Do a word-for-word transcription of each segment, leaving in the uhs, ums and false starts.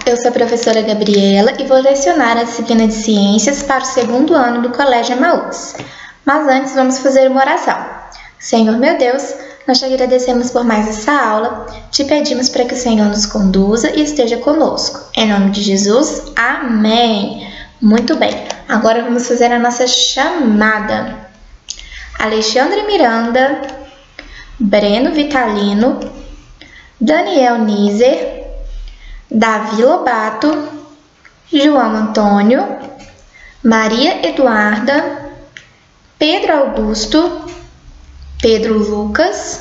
eu sou a professora Gabriela e vou lecionar a disciplina de Ciências para o segundo ano do Colégio Emaús. Mas antes vamos fazer uma oração. Senhor meu Deus, nós te agradecemos por mais essa aula, te pedimos para que o Senhor nos conduza e esteja conosco. Em nome de Jesus, amém. Muito bem, agora vamos fazer a nossa chamada. Alexandre Miranda, Breno Vitalino, Daniel Nizer, Davi Lobato, João Antônio, Maria Eduarda, Pedro Augusto, Pedro Lucas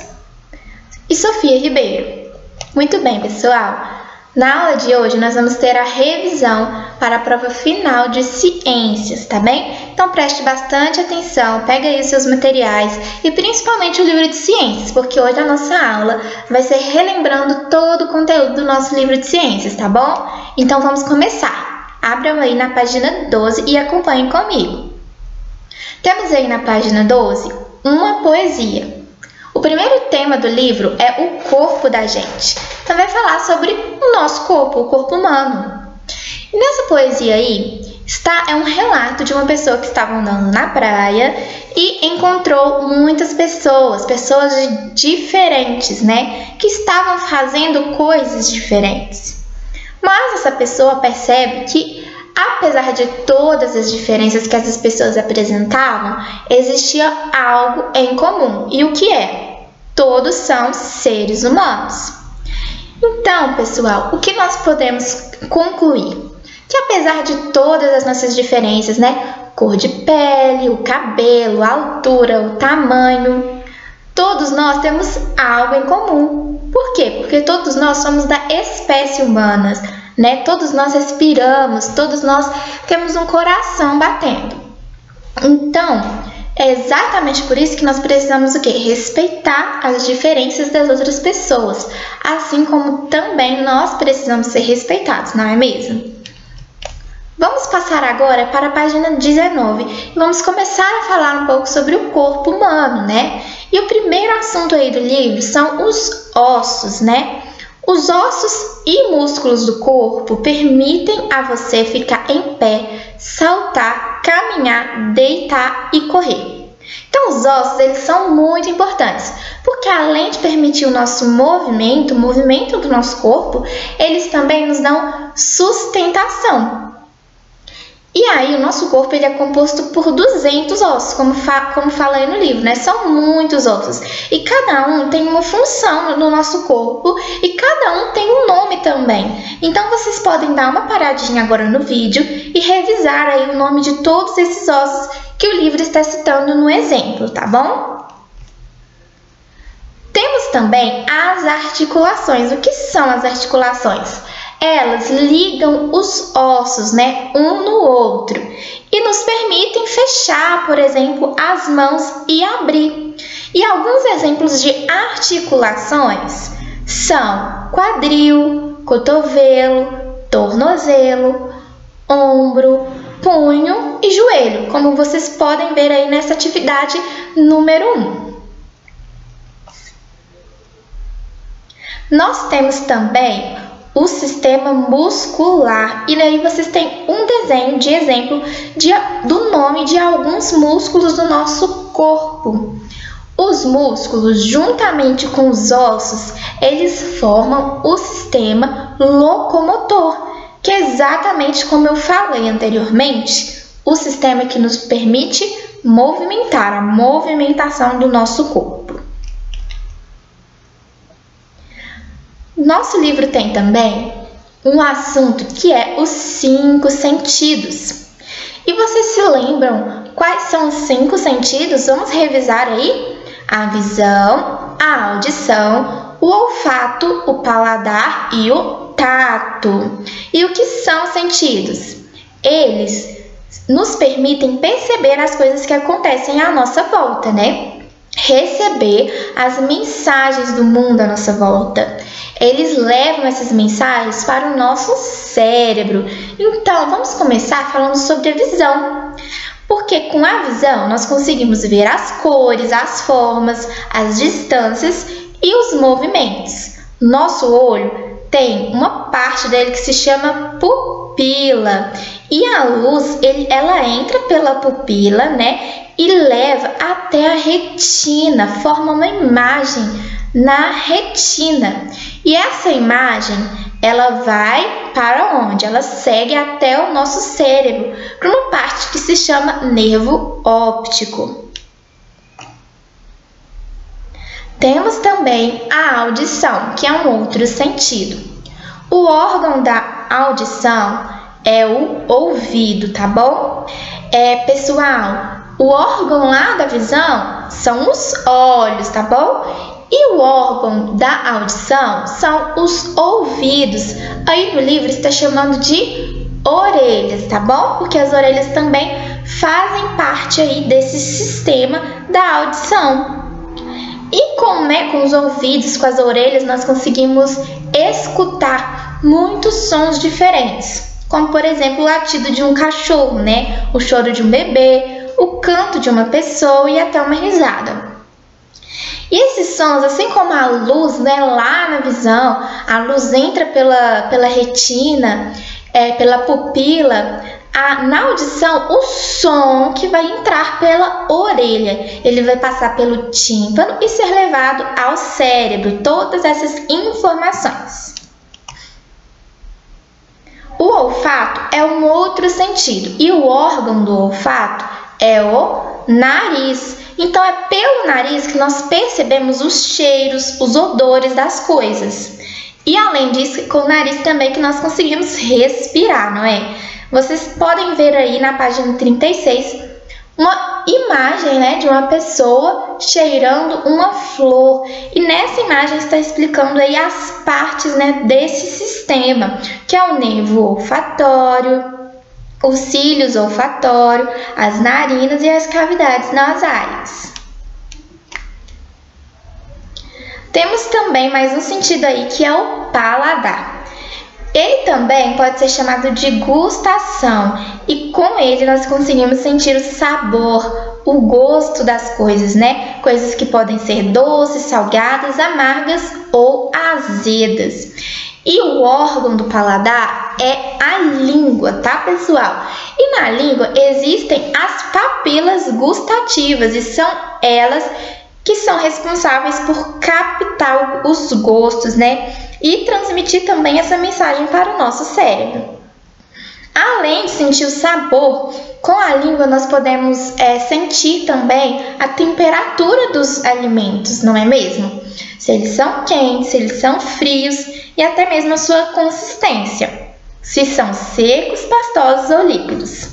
e Sofia Ribeiro. Muito bem, pessoal. Na aula de hoje nós vamos ter a revisão para a prova final de ciências, tá bem? Então preste bastante atenção, pega aí os seus materiais e principalmente o livro de ciências, porque hoje a nossa aula vai ser relembrando todo o conteúdo do nosso livro de ciências, tá bom? Então vamos começar. Abram aí na página doze e acompanhem comigo. Temos aí na página doze uma poesia. O primeiro tema do livro é o corpo da gente. Então vai falar sobre o nosso corpo, o corpo humano. E nessa poesia aí está é um relato de uma pessoa que estava andando na praia e encontrou muitas pessoas, pessoas diferentes, né, que estavam fazendo coisas diferentes. Mas essa pessoa percebe que, apesar de todas as diferenças que essas pessoas apresentavam, existia algo em comum. E o que é? Todos são seres humanos. Então, pessoal, o que nós podemos concluir? Que apesar de todas as nossas diferenças, né? Cor de pele, o cabelo, a altura, o tamanho, todos nós temos algo em comum. Por quê? Porque todos nós somos da espécie humana, né? Todos nós respiramos, todos nós temos um coração batendo. Então, é exatamente por isso que nós precisamos o quê? Respeitar as diferenças das outras pessoas, assim como também nós precisamos ser respeitados, não é mesmo? Vamos passar agora para a página dezenove e vamos começar a falar um pouco sobre o corpo humano, né? E o primeiro assunto aí do livro são os ossos, né? Os ossos e músculos do corpo permitem a você ficar em pé, saltar, caminhar, deitar e correr. Então, os ossos eles são muito importantes, porque além de permitir o nosso movimento, o movimento do nosso corpo, eles também nos dão sustentação. E aí, o nosso corpo ele é composto por duzentos ossos, como, fa como fala aí no livro, né? São muitos ossos. E cada um tem uma função no nosso corpo e cada um tem um nome também. Então, vocês podem dar uma paradinha agora no vídeo e revisar aí o nome de todos esses ossos que o livro está citando no exemplo, tá bom? Temos também as articulações. O que são as articulações? Elas ligam os ossos, né, um no outro e nos permitem fechar, por exemplo, as mãos e abrir. E alguns exemplos de articulações são quadril, cotovelo, tornozelo, ombro, punho e joelho, como vocês podem ver aí nessa atividade número um. Nós temos também o sistema muscular. E aí vocês têm um desenho de exemplo de, do nome de alguns músculos do nosso corpo. Os músculos, juntamente com os ossos, eles formam o sistema locomotor, que é exatamente como eu falei anteriormente, o sistema que nos permite movimentar, a movimentação do nosso corpo. Nosso livro tem também um assunto que é os cinco sentidos. E vocês se lembram quais são os cinco sentidos? Vamos revisar aí? A visão, a audição, o olfato, o paladar e o tato. E o que são sentidos? Eles nos permitem perceber as coisas que acontecem à nossa volta, né? Receber as mensagens do mundo à nossa volta. Eles levam essas mensagens para o nosso cérebro. Então, vamos começar falando sobre a visão. Porque com a visão nós conseguimos ver as cores, as formas, as distâncias e os movimentos. Nosso olho tem uma parte dele que se chama pupila. E a luz, ele, ela entra pela pupila, né? E leva até a retina, forma uma imagem na retina. E essa imagem, ela vai para onde? Ela segue até o nosso cérebro, para uma parte que se chama nervo óptico. Temos também a audição, que é um outro sentido. O órgão da audição é o ouvido, tá bom? É, pessoal, o órgão lá da visão são os olhos, tá bom? E o órgão da audição são os ouvidos. Aí no livro está chamando de orelhas, tá bom? Porque as orelhas também fazem parte aí desse sistema da audição. E com, né, com os ouvidos, com as orelhas, nós conseguimos escutar muitos sons diferentes. Como, por exemplo, o latido de um cachorro, né? O choro de um bebê, o canto de uma pessoa e até uma risada. E esses sons, assim como a luz, né, lá na visão, a luz entra pela, pela retina, é, pela pupila, a, na audição, o som que vai entrar pela orelha, ele vai passar pelo tímpano e ser levado ao cérebro, todas essas informações. O olfato é um outro sentido e o órgão do olfato é o nariz. Então é pelo nariz que nós percebemos os cheiros, os odores das coisas. E além disso, com o nariz também que nós conseguimos respirar, não é? Vocês podem ver aí na página trinta e seis uma imagem, né, de uma pessoa cheirando uma flor. E nessa imagem está explicando aí as partes, né, desse sistema, que é o nervo olfatório, os cílios olfatórios, as narinas e as cavidades nasais. Temos também mais um sentido aí que é o paladar. Ele também pode ser chamado de gustação e com ele nós conseguimos sentir o sabor, o gosto das coisas, né? Coisas que podem ser doces, salgadas, amargas ou azedas. E o órgão do paladar é a língua, tá, pessoal? E na língua existem as papilas gustativas e são elas que são responsáveis por captar os gostos, né? E transmitir também essa mensagem para o nosso cérebro. Além de sentir o sabor, com a língua nós podemos é, sentir também a temperatura dos alimentos, não é mesmo? Se eles são quentes, se eles são frios e até mesmo a sua consistência, se são secos, pastosos ou líquidos.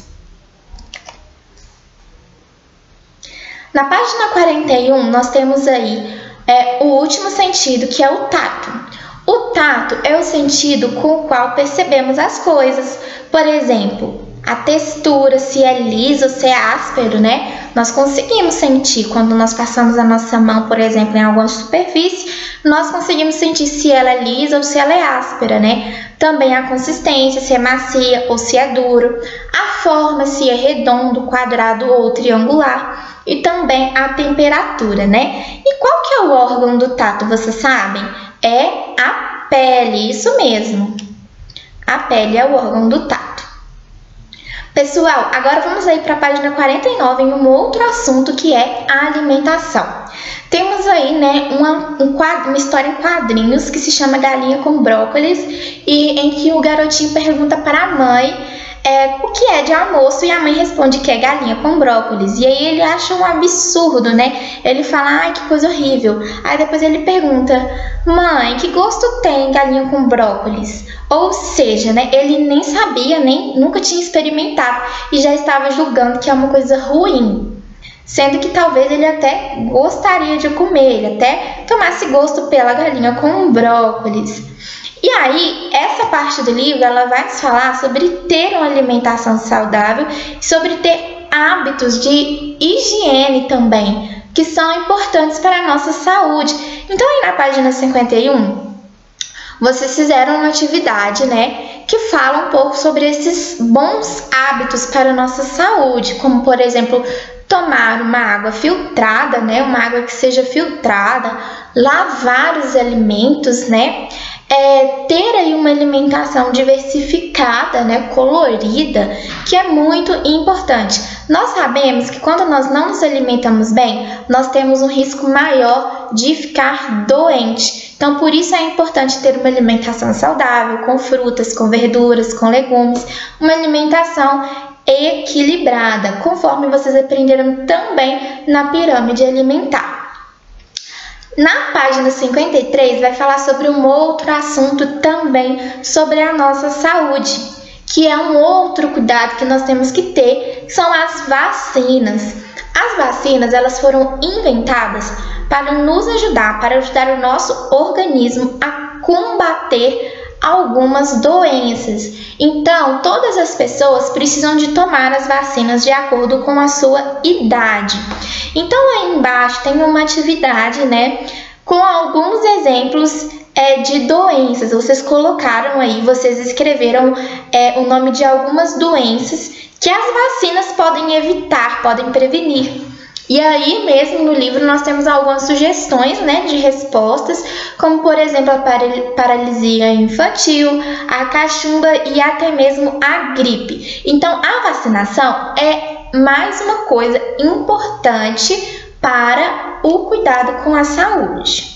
Na página quarenta e um nós temos aí é, o último sentido, que é o tato. O tato é o sentido com o qual percebemos as coisas. Por exemplo, a textura, se é liso ou se é áspero, né? Nós conseguimos sentir quando nós passamos a nossa mão, por exemplo, em alguma superfície, nós conseguimos sentir se ela é lisa ou se ela é áspera, né? Também a consistência, se é macia ou se é duro, a forma, se é redondo, quadrado ou triangular, e também a temperatura, né? E qual que é o órgão do tato, vocês sabem? É a pele, isso mesmo. A pele é o órgão do tato. Pessoal, agora vamos aí para a página quarenta e nove em um outro assunto que é a alimentação. Temos aí, né, uma, um quadro, uma história em quadrinhos que se chama Galinha com Brócolis e em que o garotinho pergunta para a mãe é, o que é de almoço e a mãe responde que é galinha com brócolis. E aí ele acha um absurdo, né? Ele fala, ai, que coisa horrível. Aí depois ele pergunta, mãe, que gosto tem galinha com brócolis? Ou seja, né, ele nem sabia, nem nunca tinha experimentado e já estava julgando que é uma coisa ruim. Sendo que talvez ele até gostaria de comer, ele até tomasse gosto pela galinha com brócolis. E aí, essa parte do livro, ela vai nos falar sobre ter uma alimentação saudável e sobre ter hábitos de higiene também, que são importantes para a nossa saúde. Então, aí na página cinquenta e um, vocês fizeram uma atividade, né, que fala um pouco sobre esses bons hábitos para a nossa saúde, como, por exemplo, tomar uma água filtrada, né, uma água que seja filtrada, lavar os alimentos, né, é, ter aí uma alimentação diversificada, né, colorida, que é muito importante. Nós sabemos que quando nós não nos alimentamos bem, nós temos um risco maior de ficar doente. Então, por isso é importante ter uma alimentação saudável, com frutas, com verduras, com legumes, uma alimentação equilibrada, conforme vocês aprenderam também na pirâmide alimentar. Na página cinquenta e três vai falar sobre um outro assunto também sobre a nossa saúde, que é um outro cuidado que nós temos que ter, que são as vacinas. As vacinas, elas foram inventadas para nos ajudar, para ajudar o nosso organismo a combater algumas doenças. Então, todas as pessoas precisam de tomar as vacinas de acordo com a sua idade. Então, aí embaixo tem uma atividade, né, com alguns exemplos é, de doenças. Vocês colocaram aí, vocês escreveram é, o nome de algumas doenças que as vacinas podem evitar, podem prevenir. E aí mesmo no livro nós temos algumas sugestões, né, de respostas, como por exemplo a paralisia infantil, a cachumba e até mesmo a gripe. Então a vacinação é mais uma coisa importante para o cuidado com a saúde.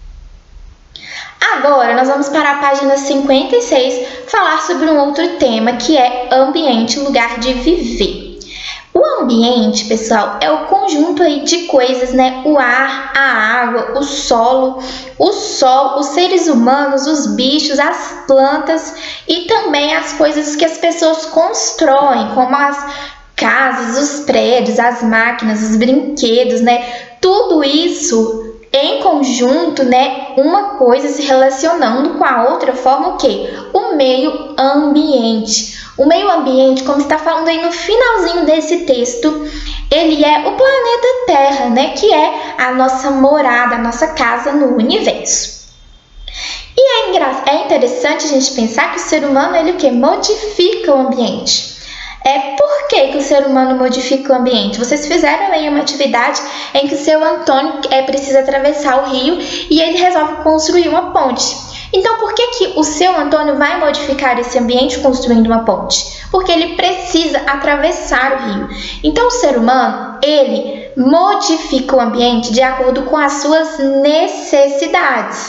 Agora nós vamos para a página cinquenta e seis falar sobre um outro tema, que é ambiente, lugar de viver. O ambiente, pessoal, é o conjunto aí de coisas, né? O ar, a água, o solo, o sol, os seres humanos, os bichos, as plantas e também as coisas que as pessoas constroem, como as casas, os prédios, as máquinas, os brinquedos, né? Tudo isso em conjunto, né? Uma coisa se relacionando com a outra forma o quê? O meio ambiente. O meio ambiente, como está falando aí no finalzinho desse texto, ele é o planeta Terra, né? Que é a nossa morada, a nossa casa no universo. E é, engra... é interessante a gente pensar que o ser humano, ele o quê? Modifica o ambiente. É, por que, que o ser humano modifica o ambiente? Vocês fizeram aí uma atividade em que o seu Antônio é, precisa atravessar o rio e ele resolve construir uma ponte. Então, por que, que o seu Antônio vai modificar esse ambiente construindo uma ponte? Porque ele precisa atravessar o rio. Então, o ser humano, ele modifica o ambiente de acordo com as suas necessidades.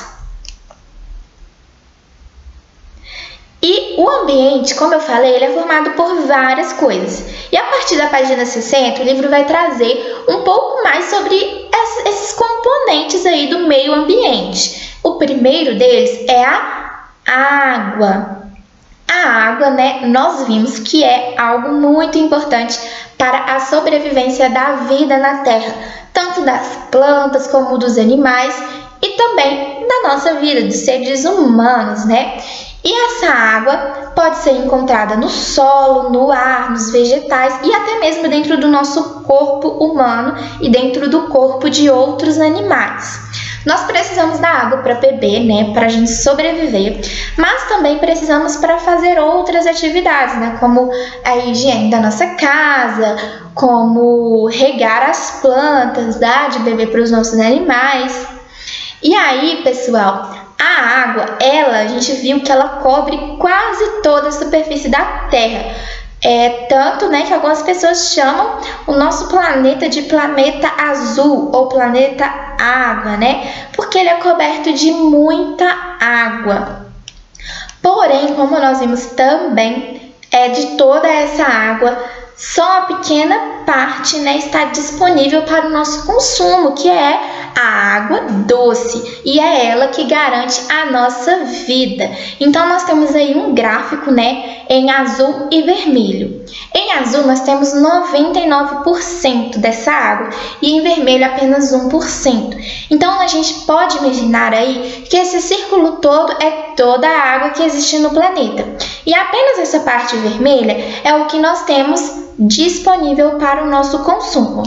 E o ambiente, como eu falei, ele é formado por várias coisas. E a partir da página sessenta, o livro vai trazer um pouco mais sobre esses componentes aí do meio ambiente. O primeiro deles é a água. A água, né, nós vimos que é algo muito importante para a sobrevivência da vida na Terra, tanto das plantas como dos animais e também da nossa vida, dos seres humanos, né? E essa água pode ser encontrada no solo, no ar, nos vegetais e até mesmo dentro do nosso corpo humano e dentro do corpo de outros animais. Nós precisamos da água para beber, né, para a gente sobreviver, mas também precisamos para fazer outras atividades, né, como a higiene da nossa casa, como regar as plantas, dar de beber para os nossos animais. E aí, pessoal, a água, ela, a gente viu que ela cobre quase toda a superfície da Terra. É tanto, né, que algumas pessoas chamam o nosso planeta de planeta azul ou planeta água, né? Porque ele é coberto de muita água. Porém, como nós vimos também, é de toda essa água, só uma pequena parte, né, está disponível para o nosso consumo, que é a água doce, e é ela que garante a nossa vida. Então nós temos aí um gráfico, né, em azul e vermelho. Em azul nós temos noventa e nove por cento dessa água e em vermelho apenas um por cento. Então a gente pode imaginar aí que esse círculo todo é toda a água que existe no planeta. E apenas essa parte vermelha é o que nós temos disponível para o nosso consumo.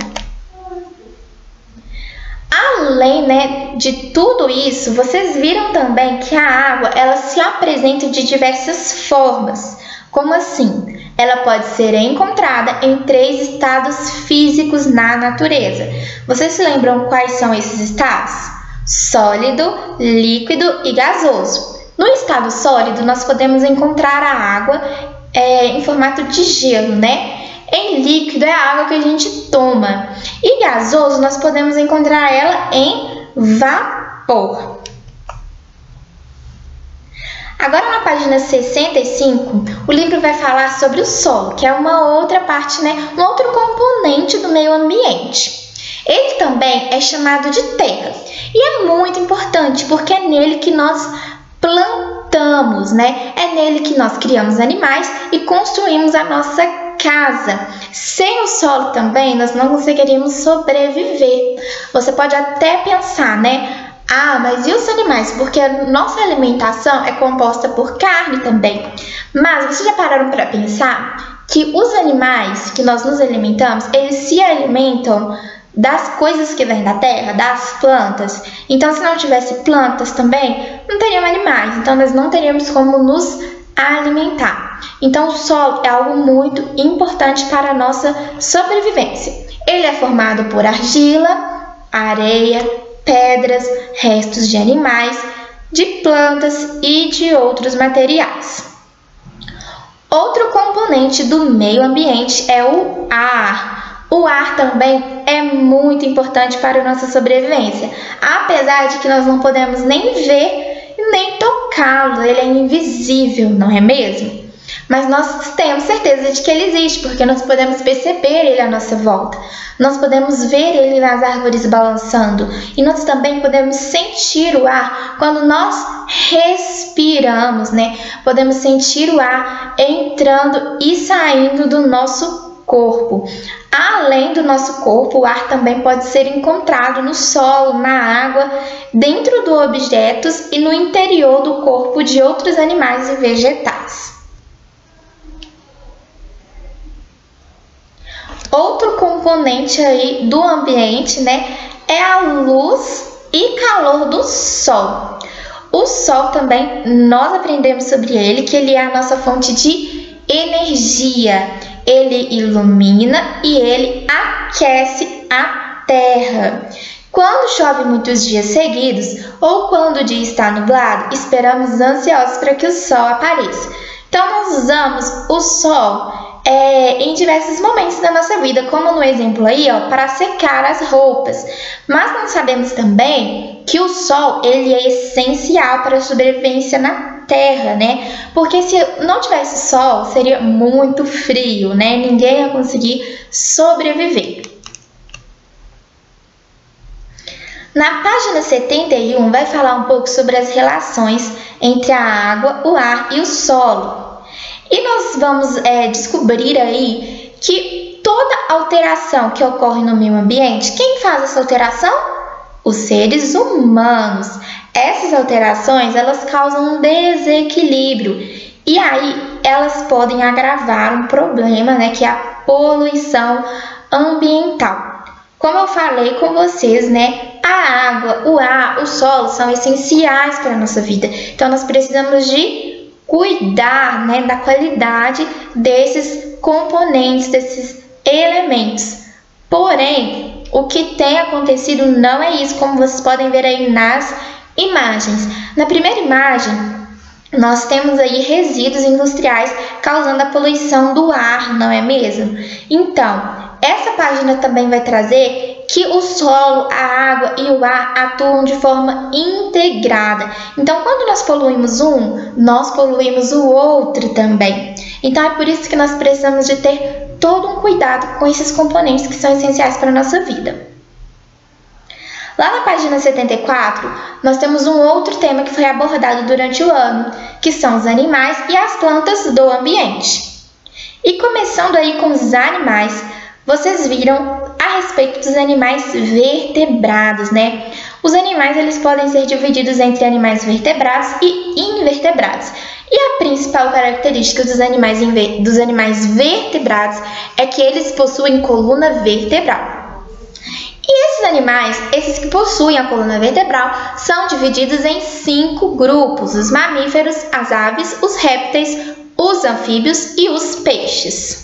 Além, né, de tudo isso, vocês viram também que a água, ela se apresenta de diversas formas. Como assim? Ela pode ser encontrada em três estados físicos na natureza. Vocês se lembram quais são esses estados? Sólido, líquido e gasoso. No estado sólido, nós podemos encontrar a água é, em formato de gelo, né? Em líquido é a água que a gente toma. E gasoso, nós podemos encontrar ela em vapor. Agora na página sessenta e cinco, o livro vai falar sobre o solo, que é uma outra parte, né, um outro componente do meio ambiente. Ele também é chamado de terra e é muito importante porque é nele que nós plantamos, né? É nele que nós criamos animais e construímos a nossa casa. Sem o solo também nós não conseguiríamos sobreviver. Você pode até pensar, né? Ah, mas e os animais? Porque a nossa alimentação é composta por carne também. Mas vocês já pararam para pensar que os animais que nós nos alimentamos, eles se alimentam das coisas que vêm da terra, das plantas. Então, se não tivesse plantas também, não teriam animais. Então, nós não teríamos como nos alimentar. Então, o solo é algo muito importante para a nossa sobrevivência. Ele é formado por argila, areia, pedras, restos de animais, de plantas e de outros materiais. Outro componente do meio ambiente é o ar. O ar também é muito importante para a nossa sobrevivência, apesar de que nós não podemos nem ver nem tocá-lo, ele é invisível, não é mesmo? Mas nós temos certeza de que ele existe, porque nós podemos perceber ele à nossa volta. Nós podemos ver ele nas árvores balançando. E nós também podemos sentir o ar quando nós respiramos, né? Podemos sentir o ar entrando e saindo do nosso corpo. Além do nosso corpo, o ar também pode ser encontrado no solo, na água, dentro de objetos e no interior do corpo de outros animais e vegetais. Outro componente aí do ambiente, né, é a luz e calor do sol. O sol também, nós aprendemos sobre ele que ele é a nossa fonte de energia. Ele ilumina e ele aquece a terra. Quando chove muitos dias seguidos ou quando o dia está nublado, esperamos ansiosos para que o sol apareça. Então, nós usamos o sol É, em diversos momentos da nossa vida, como no exemplo aí, ó, para secar as roupas. Mas nós sabemos também que o sol ele é essencial para a sobrevivência na Terra, né? Porque se não tivesse sol, seria muito frio, né? Ninguém ia conseguir sobreviver. Na página setenta e um vai falar um pouco sobre as relações entre a água, o ar e o solo. E nós vamos é, descobrir aí que toda alteração que ocorre no meio ambiente, quem faz essa alteração? Os seres humanos. Essas alterações, elas causam um desequilíbrio e aí elas podem agravar um problema, né, que é a poluição ambiental. Como eu falei com vocês, né, a água, o ar, o solo são essenciais para a nossa vida. Então, nós precisamos de cuidar, né, da qualidade desses componentes, desses elementos. Porém, o que tem acontecido não é isso, como vocês podem ver aí nas imagens. Na primeira imagem, nós temos aí resíduos industriais causando a poluição do ar, não é mesmo? Então, essa página também vai trazer que o solo, a água e o ar atuam de forma integrada. Então, quando nós poluímos um, nós poluímos o outro também. Então, é por isso que nós precisamos de ter todo um cuidado com esses componentes que são essenciais para a nossa vida. Lá na página setenta e quatro, nós temos um outro tema que foi abordado durante o ano, que são os animais e as plantas do ambiente. E começando aí com os animais, vocês viram a respeito dos animais vertebrados, né? Os animais eles podem ser divididos entre animais vertebrados e invertebrados. E a principal característica dos animais, dos animais vertebrados é que eles possuem coluna vertebral. E esses animais, esses que possuem a coluna vertebral, são divididos em cinco grupos: os mamíferos, as aves, os répteis, os anfíbios e os peixes.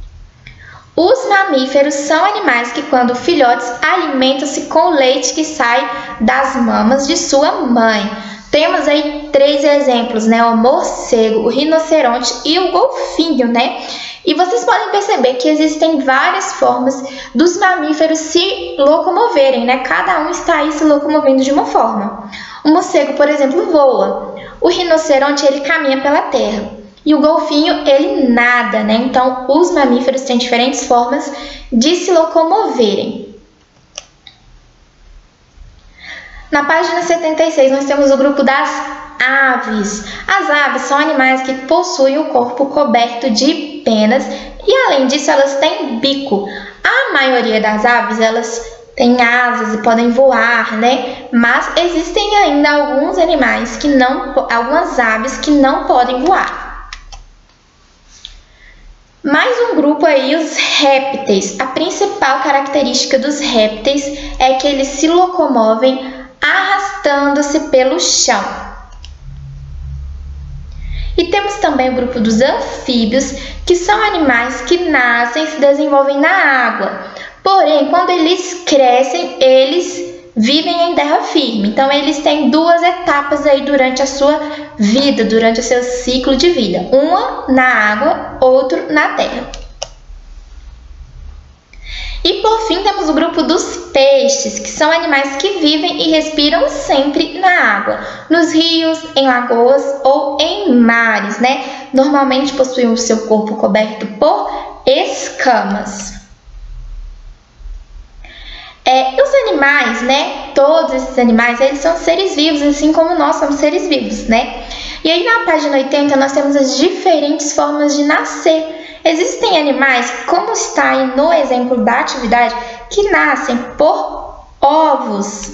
Os mamíferos são animais que, quando filhotes, alimentam-se com o leite que sai das mamas de sua mãe. temos aí três exemplos, né? O morcego, o rinoceronte e o golfinho, né? E vocês podem perceber que existem várias formas dos mamíferos se locomoverem, né? Cada um está aí se locomovendo de uma forma. O morcego, por exemplo, voa. O rinoceronte, ele caminha pela terra. E o golfinho, ele nada, né? Então, os mamíferos têm diferentes formas de se locomoverem. Na página setenta e seis, nós temos o grupo das aves. As aves são animais que possuem o corpo coberto de penas e, além disso, elas têm bico. A maioria das aves, elas têm asas e podem voar, né? Mas existem ainda alguns animais que não, algumas aves que não podem voar. Mais um grupo aí, os répteis. A principal característica dos répteis é que eles se locomovem arrastando-se pelo chão. E temos também o grupo dos anfíbios, que são animais que nascem e se desenvolvem na água. Porém, quando eles crescem, eles vivem em terra firme. Então, eles têm duas etapas aí durante a sua vida, durante o seu ciclo de vida. Uma na água, outro na terra. E, por fim, temos o grupo dos peixes, que são animais que vivem e respiram sempre na água, nos rios, em lagoas ou em mares, né? Normalmente possuem o seu corpo coberto por escamas. É, os animais, né? Todos esses animais, eles são seres vivos, assim como nós somos seres vivos, né? E aí na página oitenta nós temos as diferentes formas de nascer. Existem animais, como está aí no exemplo da atividade, que nascem por ovos.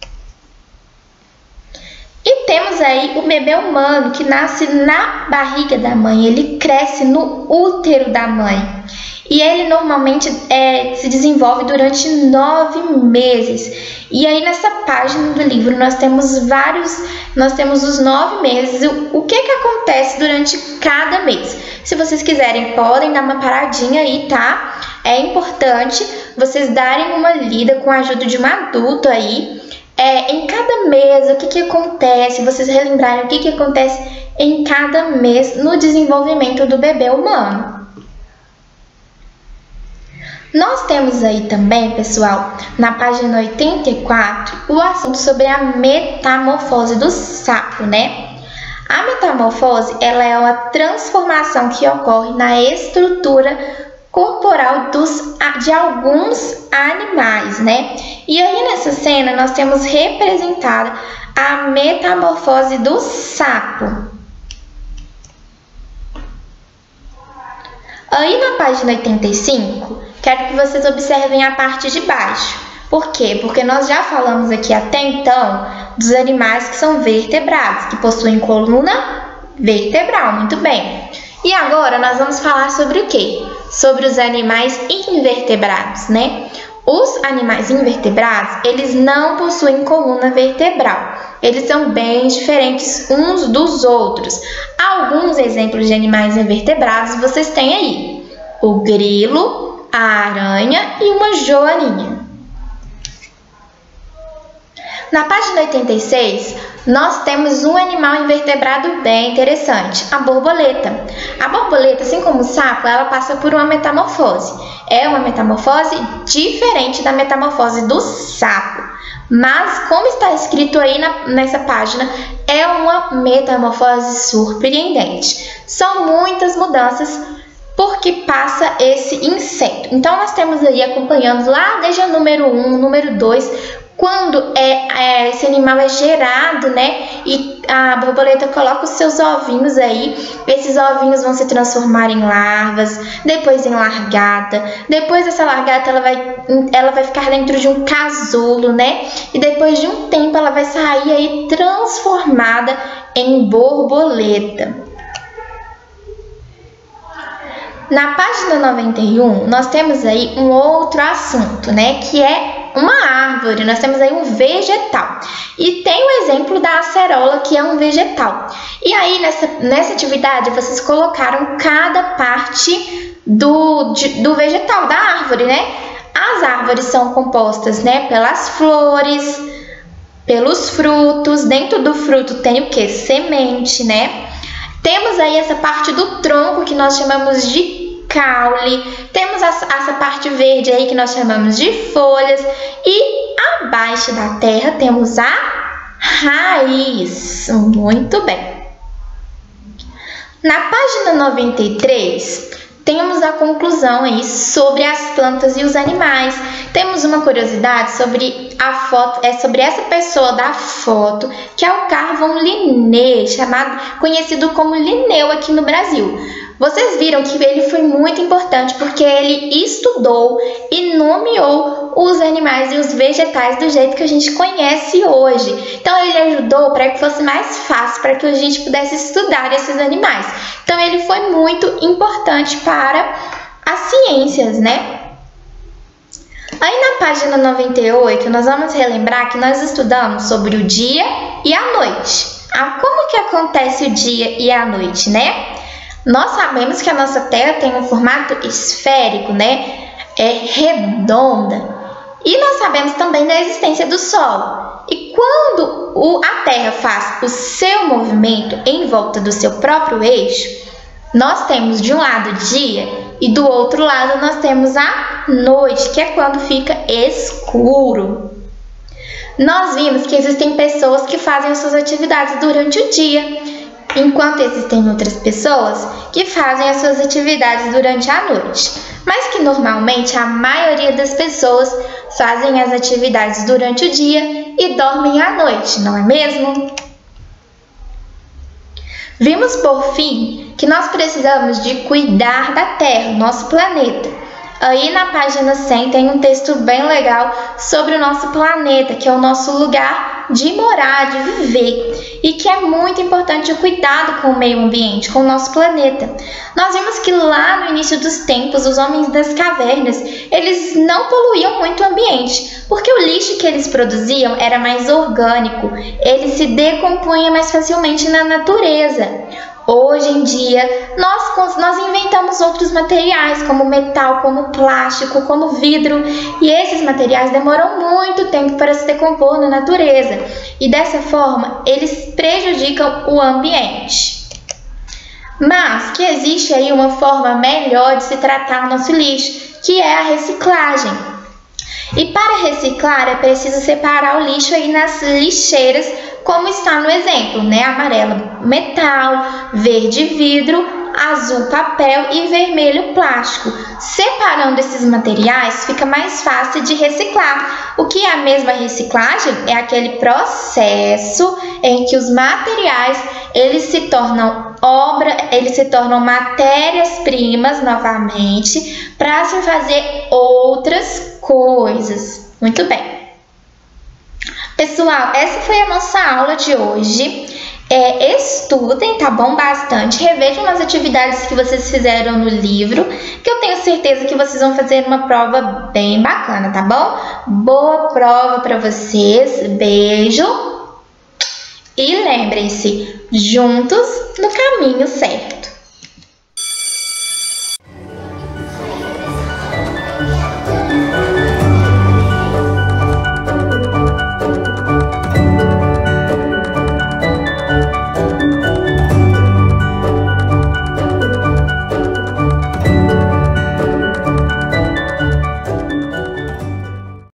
E temos aí o bebê humano, que nasce na barriga da mãe, ele cresce no útero da mãe. E ele normalmente é, se desenvolve durante nove meses. E aí nessa página do livro nós temos vários, nós temos os nove meses, o, o que que acontece durante cada mês. Se vocês quiserem, podem dar uma paradinha aí, tá? É importante vocês darem uma lida com a ajuda de um adulto aí. É, em cada mês, o que que acontece, vocês relembrarem o que que acontece em cada mês no desenvolvimento do bebê humano. Nós temos aí também, pessoal, na página oitenta e quatro, o assunto sobre a metamorfose do sapo, né? A metamorfose, ela é uma transformação que ocorre na estrutura corporal dos, de alguns animais, né? E aí nessa cena nós temos representada a metamorfose do sapo. Aí na página oitenta e cinco, quero que vocês observem a parte de baixo. Por quê? Porque nós já falamos aqui até então dos animais que são vertebrados, que possuem coluna vertebral, muito bem. E agora nós vamos falar sobre o quê? Sobre os animais invertebrados, né? Os animais invertebrados, eles não possuem coluna vertebral. Eles são bem diferentes uns dos outros. Alguns exemplos de animais invertebrados vocês têm aí: o grilo, a aranha e uma joaninha. Na página oitenta e seis, nós temos um animal invertebrado bem interessante, a borboleta. A borboleta, assim como o sapo, ela passa por uma metamorfose. É uma metamorfose diferente da metamorfose do sapo. Mas, como está escrito aí na, nessa página, é uma metamorfose surpreendente. São muitas mudanças porque passa esse inseto. Então, nós temos aí acompanhando lá desde o número um, número dois, quando é, é, esse animal é gerado, né? E a borboleta coloca os seus ovinhos aí. Esses ovinhos vão se transformar em larvas, depois em largata. Depois dessa largata, ela vai, ela vai ficar dentro de um casulo, né? E depois de um tempo, ela vai sair aí transformada em borboleta. Na página noventa e um, nós temos aí um outro assunto, né? Que é uma árvore. Nós temos aí um vegetal. E tem o exemplo da acerola, que é um vegetal. E aí, nessa, nessa atividade, vocês colocaram cada parte do, de, do vegetal, da árvore, né? As árvores são compostas, né, pelas flores, pelos frutos. Dentro do fruto tem o que? Semente, né? Temos aí essa parte do tronco que nós chamamos de caule. Temos essa parte verde aí que nós chamamos de folhas. E abaixo da terra temos a raiz. Muito bem. Na página noventa e três, temos a conclusão aí sobre as plantas e os animais. Temos uma curiosidade sobre a foto, é sobre essa pessoa da foto, que é o Carvão Linné, chamado, conhecido como Linneu aqui no Brasil. Vocês viram que ele foi muito importante porque ele estudou e nomeou os animais e os vegetais do jeito que a gente conhece hoje. Então ele ajudou para que fosse mais fácil, para que a gente pudesse estudar esses animais. Então ele foi muito importante para as ciências, né? Aí na página noventa e oito nós vamos relembrar que nós estudamos sobre o dia e a noite. Ah, como que acontece o dia e a noite, né? Nós sabemos que a nossa Terra tem um formato esférico, né? É redonda. E nós sabemos também da existência do Sol. E quando o, a Terra faz o seu movimento em volta do seu próprio eixo, nós temos de um lado dia e do outro lado nós temos a noite, que é quando fica escuro. Nós vimos que existem pessoas que fazem as suas atividades durante o dia, enquanto existem outras pessoas que fazem as suas atividades durante a noite, mas que normalmente a maioria das pessoas fazem as atividades durante o dia e dormem à noite, não é mesmo? Vimos por fim que nós precisamos de cuidar da Terra, nosso planeta. Aí na página cem tem um texto bem legal sobre o nosso planeta, que é o nosso lugar de morar, de viver, e que é muito importante o cuidado com o meio ambiente, com o nosso planeta. Nós vimos que lá no início dos tempos, os homens das cavernas, eles não poluíam muito o ambiente, porque o lixo que eles produziam era mais orgânico, ele se decompunha mais facilmente na natureza. Hoje em dia, nós, nós inventamos outros materiais, como metal, como plástico, como vidro, e esses materiais demoram muito tempo para se decompor na natureza, e dessa forma, eles prejudicam o ambiente. Mas que existe aí uma forma melhor de se tratar o nosso lixo, que é a reciclagem. E para reciclar é preciso separar o lixo aí nas lixeiras, como está no exemplo, né? Amarelo metal, verde vidro, azul papel e vermelho plástico. Separando esses materiais fica mais fácil de reciclar. O que é a mesma reciclagem? É aquele processo em que os materiais eles se tornam obra, eles se tornam matérias-primas novamente para se fazer outras coisas. Muito bem. Pessoal, essa foi a nossa aula de hoje. É, estudem, tá bom? Bastante. Revejam as atividades que vocês fizeram no livro, que eu tenho certeza que vocês vão fazer uma prova bem bacana, tá bom? Boa prova para vocês. Beijo. E lembrem-se, juntos no caminho certo.